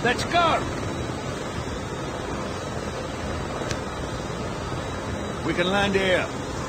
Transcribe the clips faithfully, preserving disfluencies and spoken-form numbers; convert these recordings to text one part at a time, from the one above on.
Let's go! We can land here.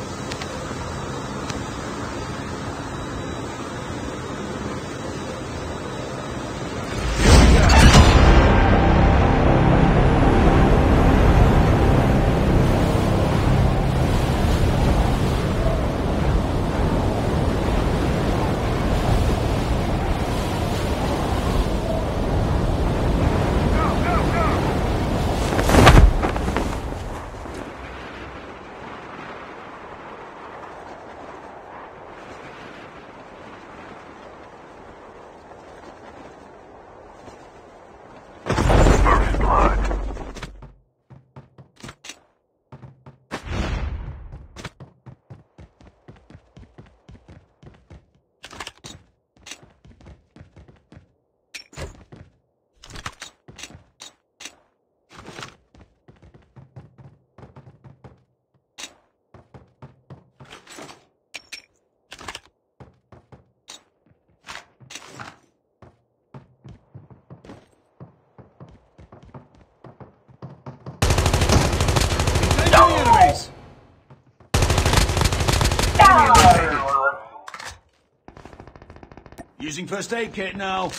Using first aid kit now.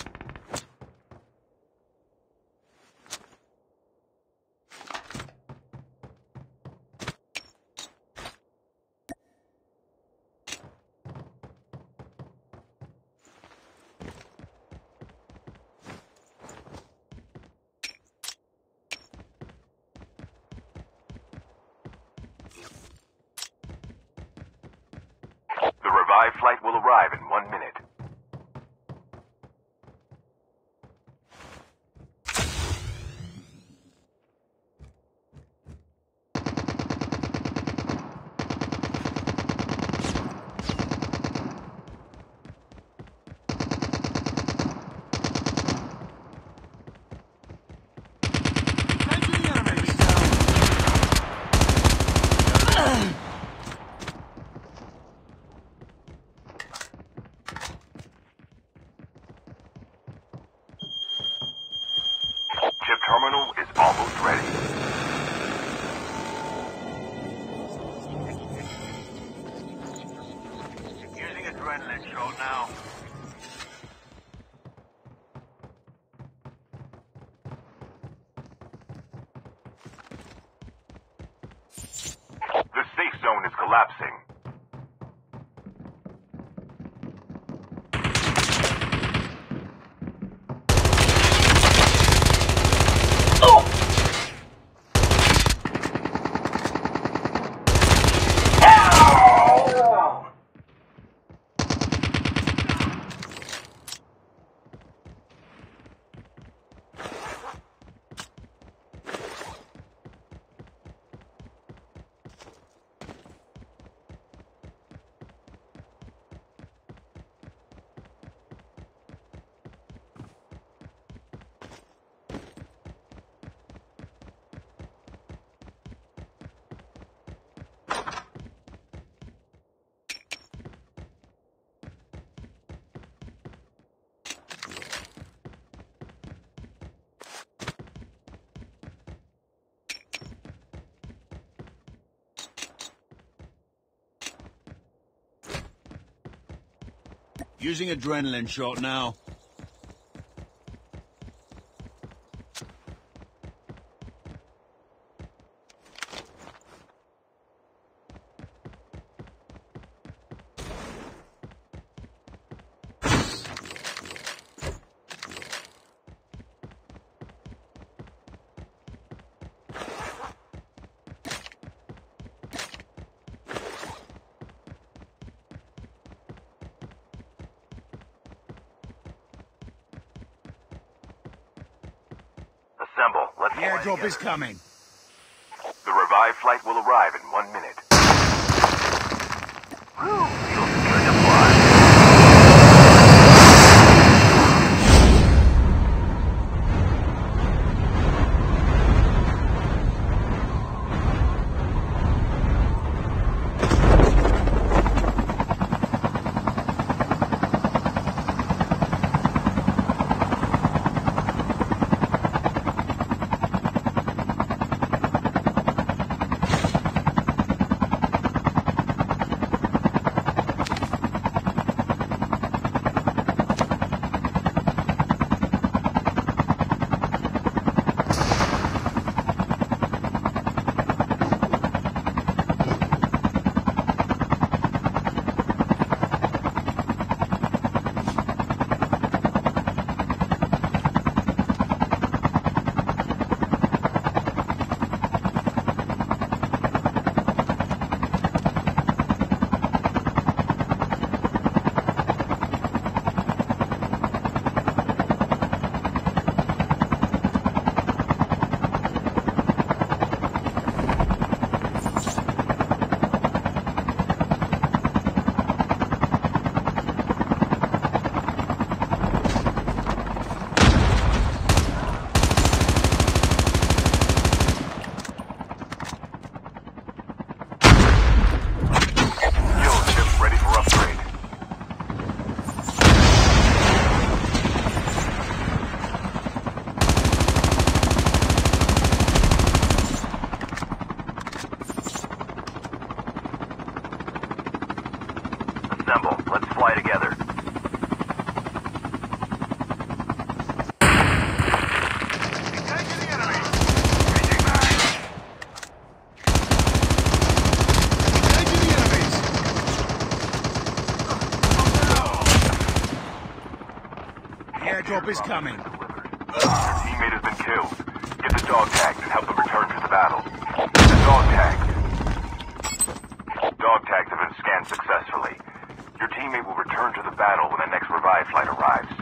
The revived flight will arrive in one minute. Chip terminal is almost ready. Using adrenaline shot now. The safe zone is collapsing. Using adrenaline shot now. Assemble. Let's The airdrop is coming. The revived flight will arrive in one minute. Whew, feels good to fly. Let's fly together. Engaging the enemy. Reaching back. Engaging the enemies! The airdrop is coming. Your teammate has been killed. Get the dog tags and help them return to the battle. The dog tags. Dog tags have been scanned successfully. Your teammate will return to the battle when the next revive flight arrives.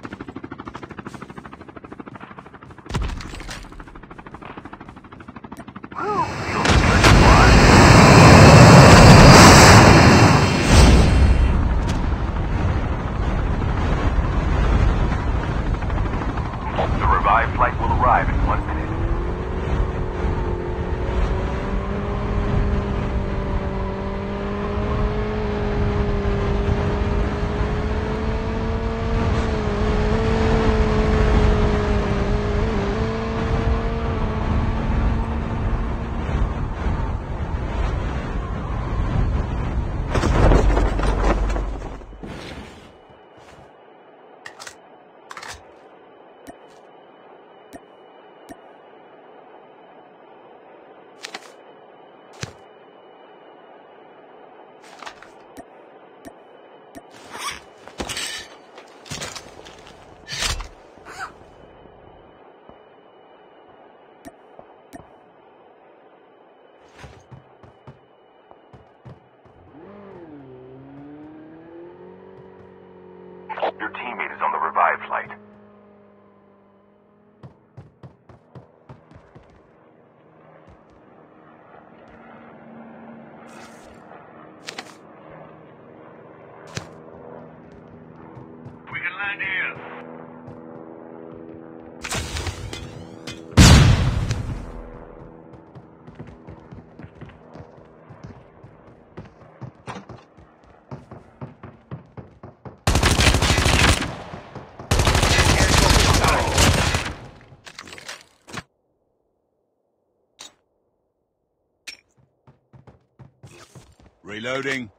Whew, feels good to fly. The revive flight will arrive in one minute. Your teammate is on the revive flight. We can land here. Reloading.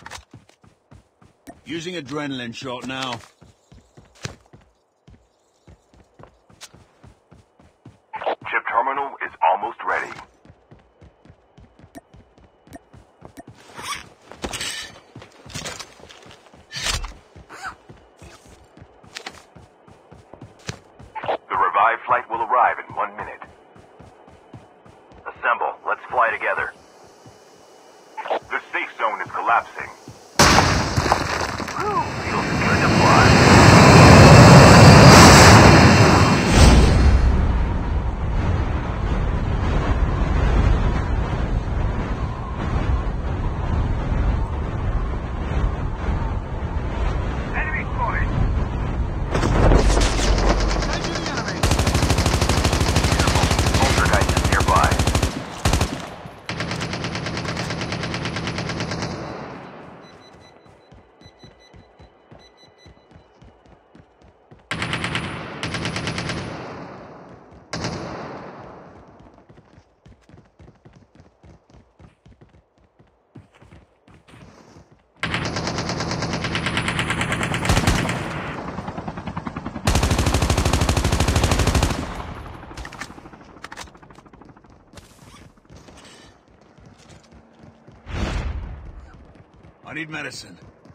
Using adrenaline shot now. Chip terminal is almost ready. The revive flight will arrive in one minute. Assemble. Let's fly together. The safe zone is collapsing. Whew, feels good to fly. Enemy spotted. Engaging the enemy! Poltergeist is nearby. I need medicine.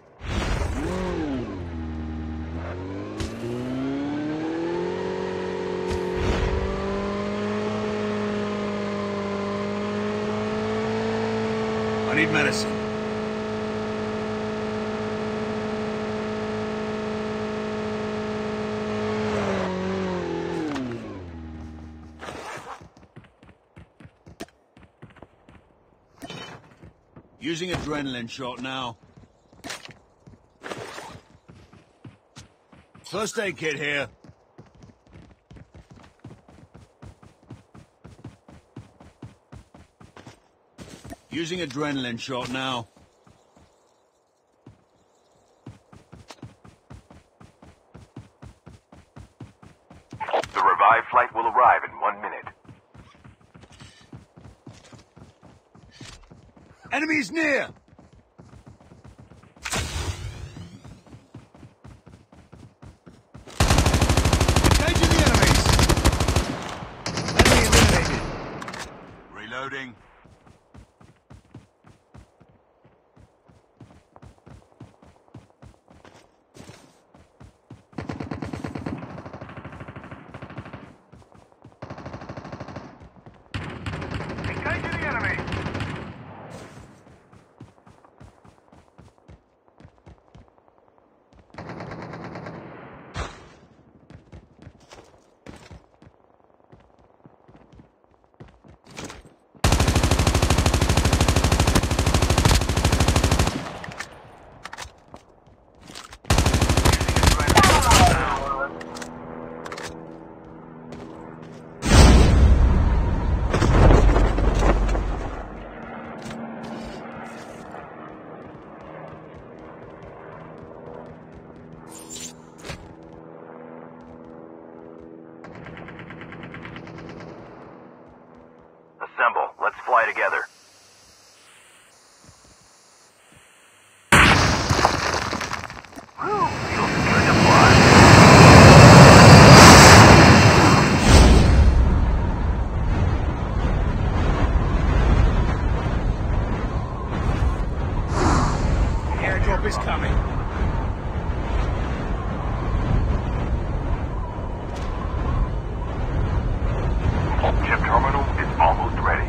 I need medicine. Using adrenaline shot now. First aid kit here. Using adrenaline shot now. The revive flight will arrive in one minute. Enemies near! Gas coming. Chip terminal is almost ready.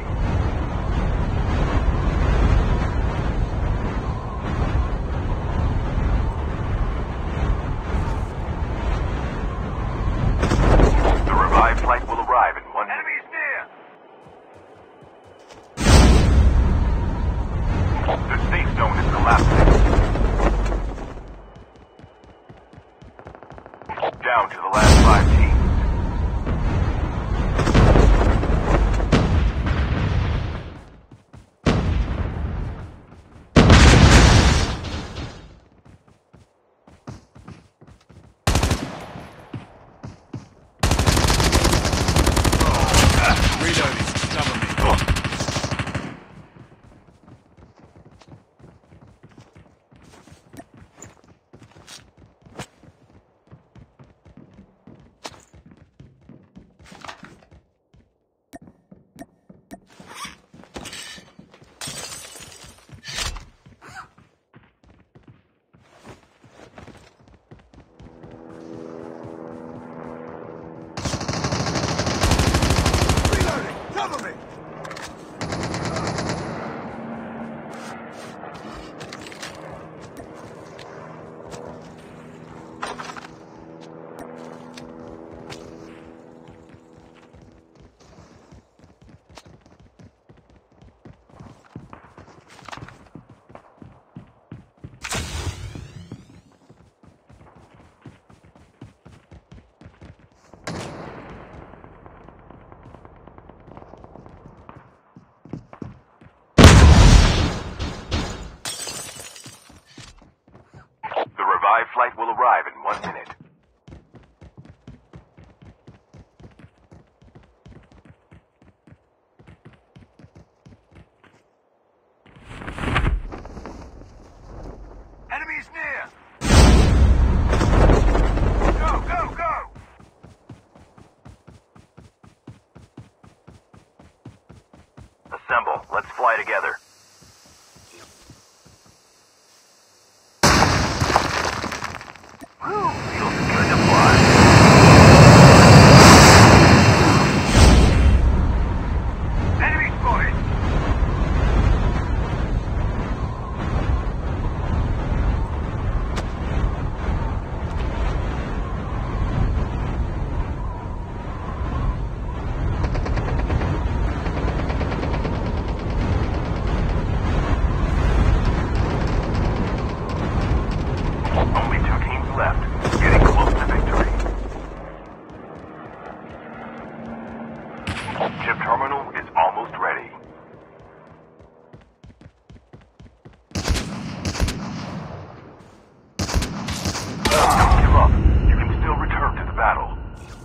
The revived flight will arrive in one minute. Enemies near! The safe zone is collapsing. Down to the last five teams. Reloading. Cover me. Reloading. Cover me. The revived flight will arrive in one minute. Enemies near! Go, go, go! Assemble. Let's fly together. Whew, feels good to fly. Enemy spotted! Only two teams left, getting close to victory. Chip terminal is almost ready. Don't give up. You can still return to the battle.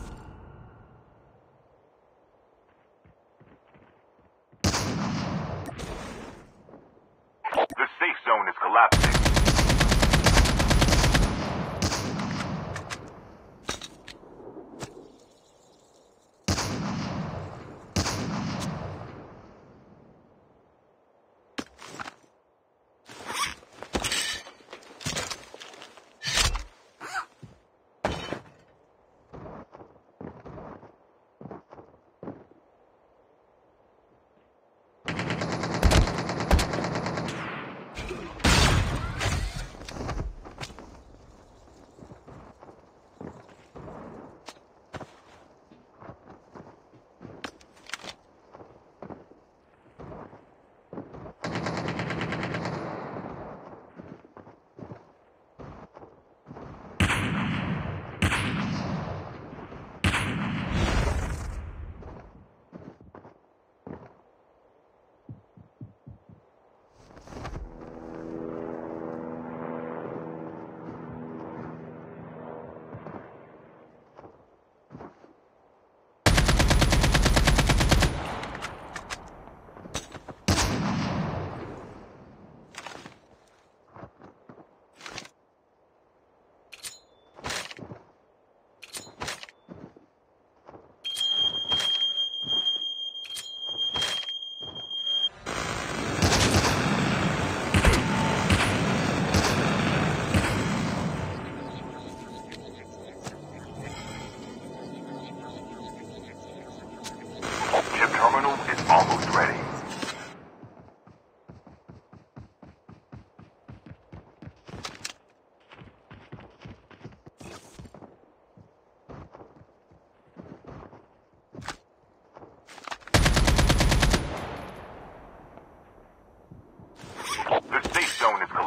The safe zone is collapsing.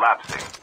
collapsing.